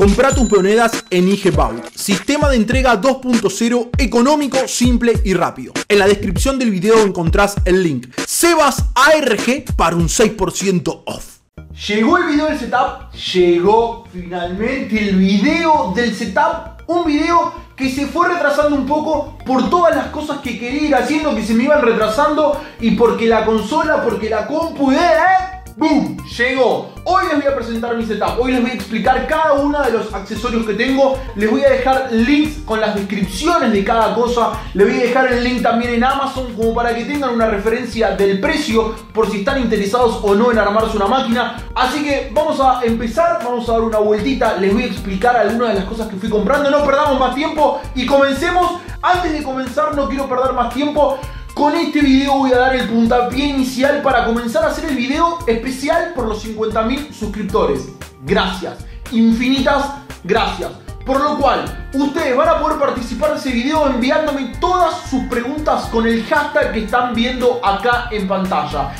Comprá tus monedas en IGBaut. Sistema de entrega 2.0 económico, simple y rápido. En la descripción del video encontrás el link Sebas ARG para un 6% off. Llegó el video del setup, llegó finalmente el video del setup. Un video que se fue retrasando un poco por todas las cosas que quería ir haciendo, que se me iban retrasando, y porque la consola, porque la compu, ¡boom! Llegó. Hoy les voy a presentar mi setup. Hoy les voy a explicar cada uno de los accesorios que tengo. Les voy a dejar links con las descripciones de cada cosa. Les voy a dejar el link también en Amazon, como para que tengan una referencia del precio, por si están interesados o no en armarse una máquina. Así que vamos a empezar. Vamos a dar una vueltita. Les voy a explicar algunas de las cosas que fui comprando. No perdamos más tiempo y comencemos. Antes de comenzar, no quiero perder más tiempo. Con este video voy a dar el puntapié inicial para comenzar a hacer el video especial por los 50.000 suscriptores. Gracias, infinitas gracias. Por lo cual, ustedes van a poder participar de ese video enviándome todas sus preguntas con el hashtag que están viendo acá en pantalla.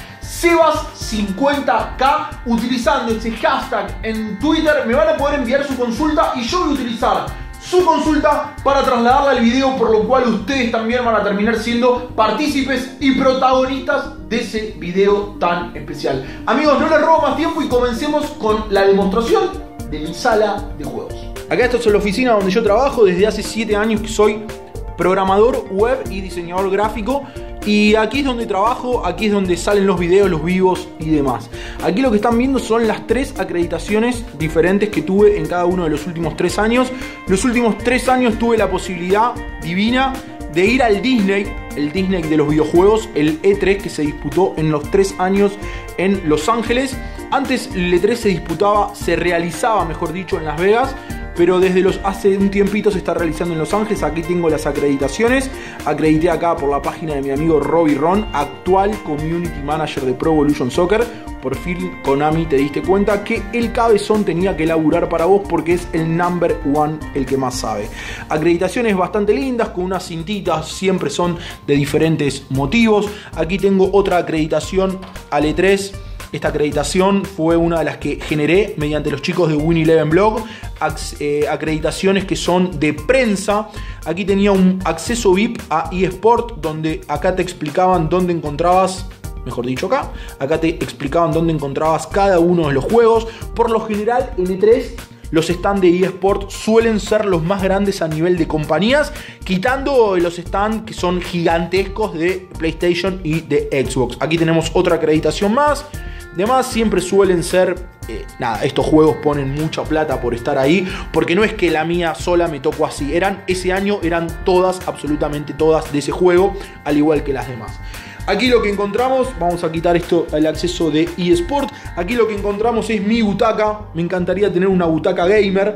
Sebas50k, utilizando ese hashtag en Twitter me van a poder enviar su consulta y yo voy a utilizar su consulta para trasladarla al video, por lo cual ustedes también van a terminar siendo partícipes y protagonistas de ese video tan especial. Amigos, no les robo más tiempo y comencemos con la demostración de mi sala de juegos. Acá esto es la oficina donde yo trabajo desde hace 7 años, que soy programador web y diseñador gráfico. Y aquí es donde trabajo, aquí es donde salen los videos, los vivos y demás. Aquí lo que están viendo son las 3 acreditaciones diferentes que tuve en cada uno de los últimos 3 años. Los últimos 3 años tuve la posibilidad divina de ir al Disney, el Disney de los videojuegos, el E3, que se disputó en los 3 años en Los Ángeles. Antes el E3 se realizaba, mejor dicho, en Las Vegas, pero desde hace un tiempito se está realizando en Los Ángeles. Aquí tengo las acreditaciones. Acredité acá por la página de mi amigo Robbie Ron, actual Community Manager de Pro Evolution Soccer. Por fin, Konami, te diste cuenta que el cabezón tenía que laburar para vos, porque es el number one, el que más sabe. Acreditaciones bastante lindas, con unas cintitas, siempre son de diferentes motivos. Aquí tengo otra acreditación al E3. Esta acreditación fue una de las que generé mediante los chicos de Win11 Blog. Acreditaciones que son de prensa. Aquí tenía un acceso VIP a eSport, donde acá te explicaban dónde encontrabas, mejor dicho acá te explicaban dónde encontrabas cada uno de los juegos. Por lo general en E3 los stands de eSport suelen ser los más grandes a nivel de compañías, quitando los stands que son gigantescos de PlayStation y de Xbox. Aquí tenemos otra acreditación más. Además, siempre suelen ser, estos juegos ponen mucha plata por estar ahí, porque no es que la mía sola me tocó así. Ese año eran todas, absolutamente todas de ese juego, al igual que las demás. Aquí lo que encontramos, vamos a quitar el acceso de eSport. Aquí lo que encontramos es mi butaca. Me encantaría tener una butaca gamer,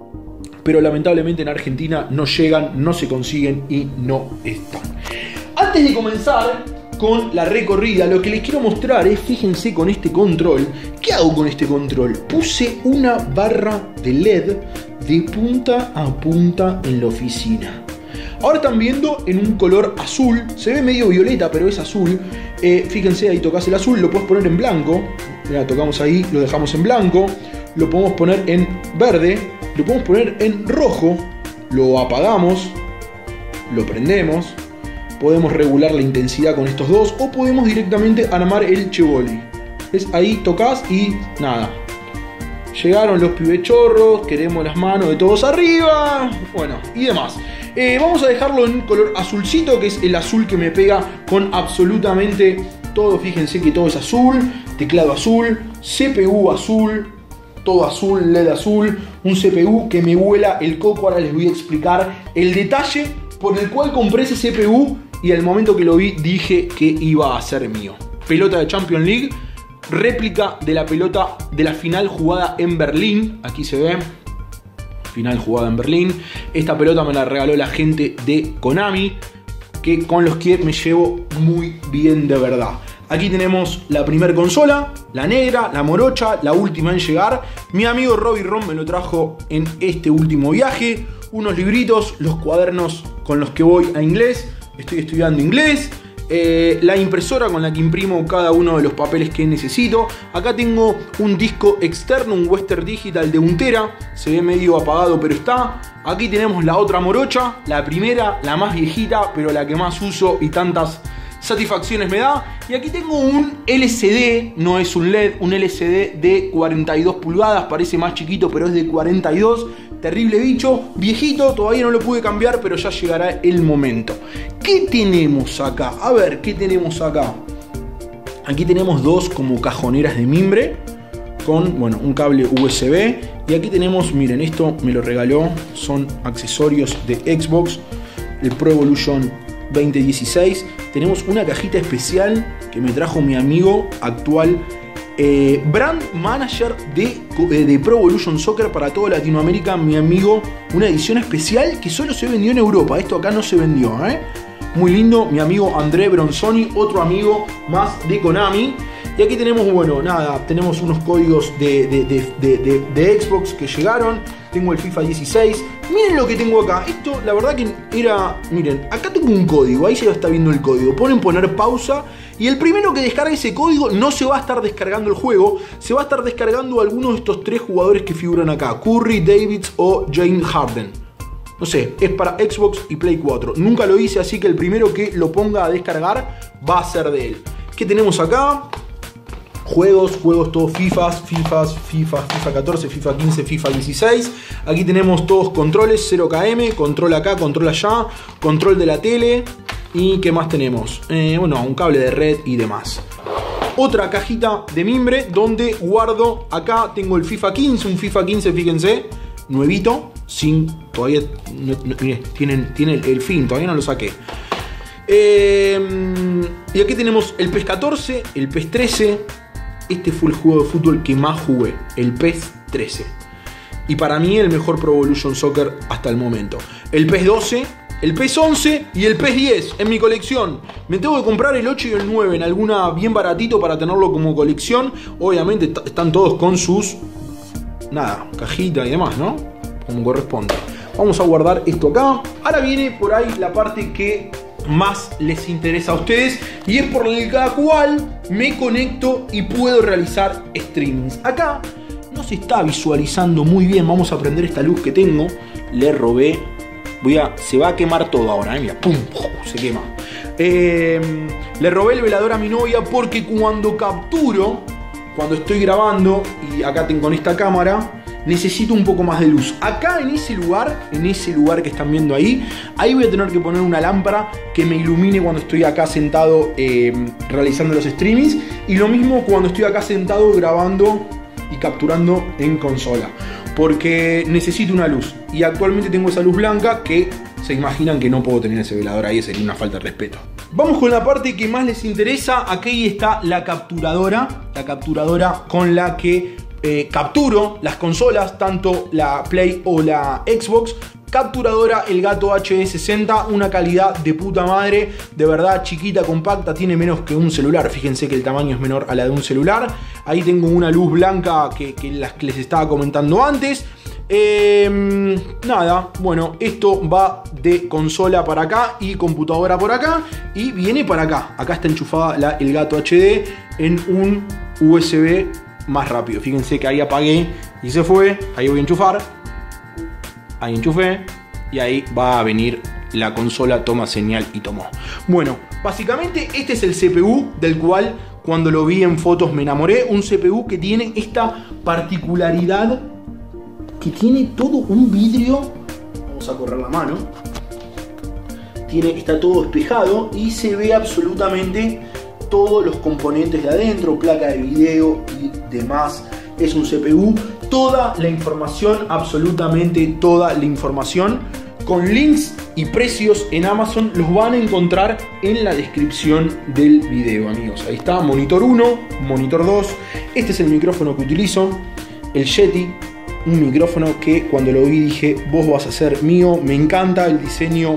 pero lamentablemente en Argentina no llegan, no se consiguen y no están. Antes de comenzar con la recorrida, lo que les quiero mostrar es, fíjense con este control. ¿Qué hago con este control? Puse una barra de LED de punta a punta en la oficina. Ahora están viendo en un color azul, se ve medio violeta, pero es azul. Fíjense, ahí tocas el azul, lo puedes poner en blanco. Mira, tocamos ahí, lo dejamos en blanco. Lo podemos poner en verde, lo podemos poner en rojo. Lo apagamos, lo prendemos. Podemos regular la intensidad con estos dos, o podemos directamente armar el chevoli. ¿Ves? Ahí tocas y nada. Llegaron los pibechorros, queremos las manos de todos arriba, bueno, y demás. Vamos a dejarlo en color azulcito, que es el azul que me pega con absolutamente todo. Fíjense que todo es azul, teclado azul, CPU azul, todo azul, LED azul, un CPU que me vuela el coco. Ahora les voy a explicar el detalle por el cual compré ese CPU, y al momento que lo vi dije que iba a ser mío. Pelota de Champions League, réplica de la pelota de la final jugada en Berlín. Aquí se ve, final jugada en Berlín. Esta pelota me la regaló la gente de Konami, con los que me llevo muy bien de verdad. Aquí tenemos la primer consola, la negra, la morocha, la última en llegar. Mi amigo Robbie Ron me lo trajo en este último viaje. Unos libritos, los cuadernos con los que voy a inglés. Estoy estudiando inglés. la impresora con la que imprimo cada uno de los papeles que necesito. Acá tengo un disco externo, un Western Digital de 1 tera. Se ve medio apagado, pero está. Aquí tenemos la otra morocha, la primera, la más viejita, pero la que más uso y tantas satisfacciones me da. Y aquí tengo un LCD, no es un LED, un LCD de 42 pulgadas, parece más chiquito pero es de 42, terrible bicho, viejito, todavía no lo pude cambiar pero ya llegará el momento. ¿Qué tenemos acá? A ver, ¿qué tenemos acá? Aquí tenemos dos como cajoneras de mimbre con, bueno, un cable USB. Y aquí tenemos, miren, esto me lo regaló, son accesorios de Xbox, el Pro Evolution 2016. Tenemos una cajita especial que me trajo mi amigo actual brand manager de Pro Evolution Soccer para toda Latinoamérica, mi amigo. Una edición especial que solo se vendió en Europa, esto acá no se vendió, muy lindo, mi amigo André Bronzoni, otro amigo más de Konami. Y aquí tenemos, bueno, nada, tenemos unos códigos de Xbox que llegaron. Tengo el FIFA 16. Miren lo que tengo acá. Esto, la verdad que era... Miren, acá tengo un código. Ahí se está viendo el código. Poner pausa. Y el primero que descargue ese código no se va a estar descargando el juego. Se va a estar descargando alguno de estos 3 jugadores que figuran acá. Curry, Davids o James Harden. No sé, es para Xbox y Play 4. Nunca lo hice, así que el primero que lo ponga a descargar va a ser de él. ¿Qué tenemos acá? Juegos todos FIFA 14, FIFA 15, FIFA 16. Aquí tenemos todos controles, 0KM, control acá, control allá, control de la tele. ¿Y qué más tenemos? Bueno, un cable de red y demás. Otra cajita de mimbre donde guardo, acá tengo el FIFA 15, un FIFA 15, fíjense, nuevito, sin, todavía, tiene el fin, todavía no lo saqué. Y aquí tenemos el PES 14, el PES 13. Este fue el juego de fútbol que más jugué, el PES 13. Y para mí el mejor Pro Evolution Soccer hasta el momento. El PES 12, el PES 11 y el PES 10 en mi colección. Me tengo que comprar el 8 y el 9 en alguna bien baratito para tenerlo como colección. Obviamente están todos con sus... nada, cajita y demás, ¿no? Como corresponde. Vamos a guardar esto acá. Ahora viene por ahí la parte que más les interesa a ustedes y es por la cual me conecto y puedo realizar streamings. Acá no se está visualizando muy bien. Vamos a prender esta luz que tengo. Le robé. Se va a quemar todo ahora, mira, pum, se quema. Le robé el velador a mi novia porque cuando capturo, cuando estoy grabando y acá tengo con esta cámara, necesito un poco más de luz. Acá en ese lugar que están viendo ahí voy a tener que poner una lámpara que me ilumine cuando estoy acá sentado realizando los streamings. Y lo mismo cuando estoy acá sentado grabando y capturando en consola. Porque necesito una luz. Y actualmente tengo esa luz blanca que se imaginan que no puedo tener ese velador ahí, sería una falta de respeto. Vamos con la parte que más les interesa. Aquí está la capturadora. La capturadora con la que capturo las consolas, tanto la Play o la Xbox. Capturadora Elgato HD60, una calidad de puta madre, de verdad chiquita, compacta, tiene menos que un celular, fíjense que el tamaño es menor a la de un celular. Ahí tengo una luz blanca que les estaba comentando antes. Nada, bueno, esto va de consola para acá y computadora por acá y viene para acá. Acá está enchufada la Elgato HD en un USB más rápido. Fíjense que ahí apagué y se fue. Ahí voy a enchufar. Ahí enchufé. Y ahí va a venir la consola, toma señal y tomó. Bueno, básicamente este es el CPU del cual cuando lo vi en fotos me enamoré. Un CPU que tiene esta particularidad, que tiene todo un vidrio. Vamos a correr la mano. Está todo espejado y se ve absolutamente todos los componentes de adentro, placa de video y demás. Es un CPU, toda la información, absolutamente toda la información, con links y precios en Amazon, los van a encontrar en la descripción del video, amigos. Ahí está, monitor 1, monitor 2. Este es el micrófono que utilizo, el Yeti, un micrófono que cuando lo vi dije, vos vas a ser mío. Me encanta el diseño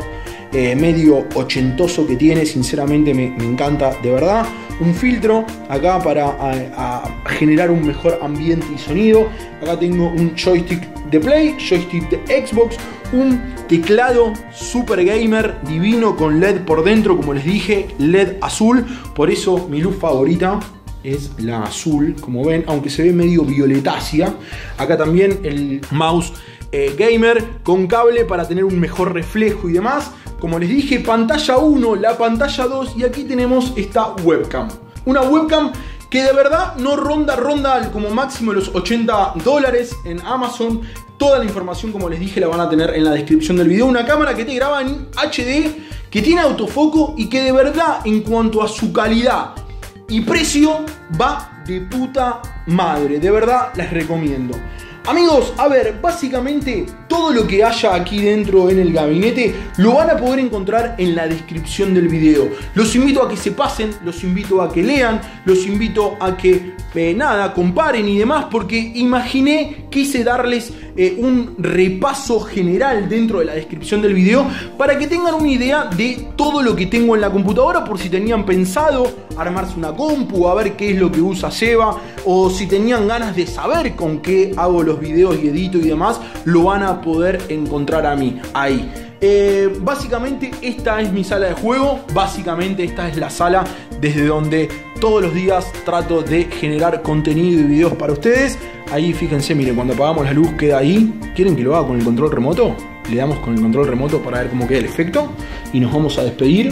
medio ochentoso que tiene, sinceramente me encanta de verdad. Un filtro acá para generar un mejor ambiente y sonido. Acá tengo un joystick de Play, joystick de Xbox, un teclado super gamer divino con LED por dentro, como les dije, LED azul, por eso mi luz favorita es la azul, como ven, aunque se ve medio violetácea. Acá también el mouse gamer con cable para tener un mejor reflejo y demás. Como les dije, pantalla 1, la pantalla 2 y aquí tenemos esta webcam. Una webcam que de verdad no ronda como máximo los $80 en Amazon. Toda la información, como les dije, la van a tener en la descripción del video. Una cámara que te graba en HD, que tiene autofoco y que de verdad, en cuanto a su calidad y precio, va de puta madre. De verdad, les recomiendo. Amigos, a ver, básicamente todo lo que haya aquí dentro en el gabinete lo van a poder encontrar en la descripción del video. Los invito a que se pasen, los invito a que lean, los invito a que, comparen y demás, porque imaginé, quise darles un repaso general dentro de la descripción del video para que tengan una idea de todo lo que tengo en la computadora, por si tenían pensado armarse una compu, a ver qué es lo que usa Seba, o si tenían ganas de saber con qué hago los videos y edito y demás, lo van a poder encontrar ahí. Básicamente esta es mi sala de juego, básicamente esta es la sala desde donde todos los días trato de generar contenido y videos para ustedes. Ahí fíjense, miren, cuando apagamos la luz queda ahí. ¿Quieren que lo haga con el control remoto? Le damos con el control remoto para ver cómo queda el efecto y nos vamos a despedir.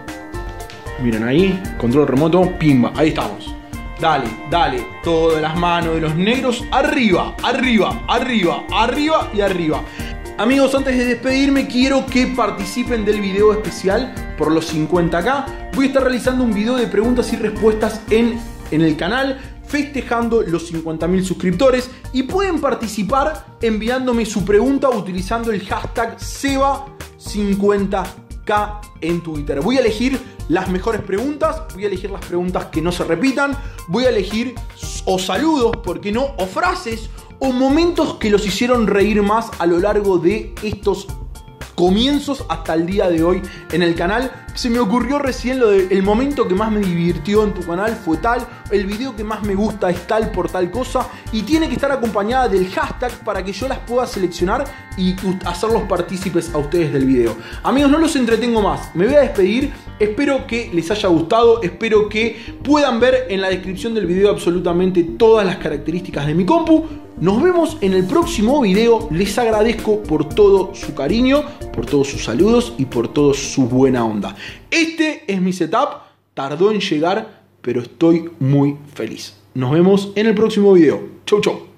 Miren ahí, control remoto, pimba, ahí estamos. Dale, dale, todas las manos de los negros arriba, arriba, arriba, arriba y arriba. Amigos, antes de despedirme, quiero que participen del video especial por los 50K. Voy a estar realizando un video de preguntas y respuestas en el canal, festejando los 50.000 suscriptores, y pueden participar enviándome su pregunta utilizando el hashtag SEBA50K en Twitter. Voy a elegir las mejores preguntas, voy a elegir las preguntas que no se repitan, voy a elegir o saludos, ¿por qué no?, o frases, o momentos que los hicieron reír más a lo largo de estos comienzos hasta el día de hoy en el canal. Se me ocurrió recién lo de el momento que más me divirtió en tu canal fue tal, el video que más me gusta es tal por tal cosa, y tiene que estar acompañada del hashtag para que yo las pueda seleccionar y hacerlos partícipes a ustedes del video. Amigos, no los entretengo más, me voy a despedir. Espero que les haya gustado, espero que puedan ver en la descripción del video absolutamente todas las características de mi compu. Nos vemos en el próximo video. Les agradezco por todo su cariño, por todos sus saludos y por toda su buena onda. Este es mi setup, tardó en llegar, pero estoy muy feliz. Nos vemos en el próximo video. Chau, chau.